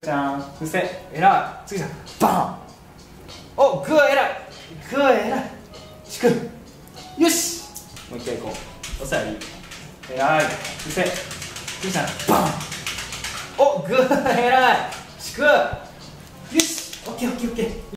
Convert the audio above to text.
じゃん、伏せ、えらい、次じゃん、バン。お、グー、えらい、グー、えらい、しく、よし。もう一回行こう。押さえいい。えらい、伏せ、次じゃん、バン。お、グー、えらい、しく、よし、オッケーオッケーオッケー。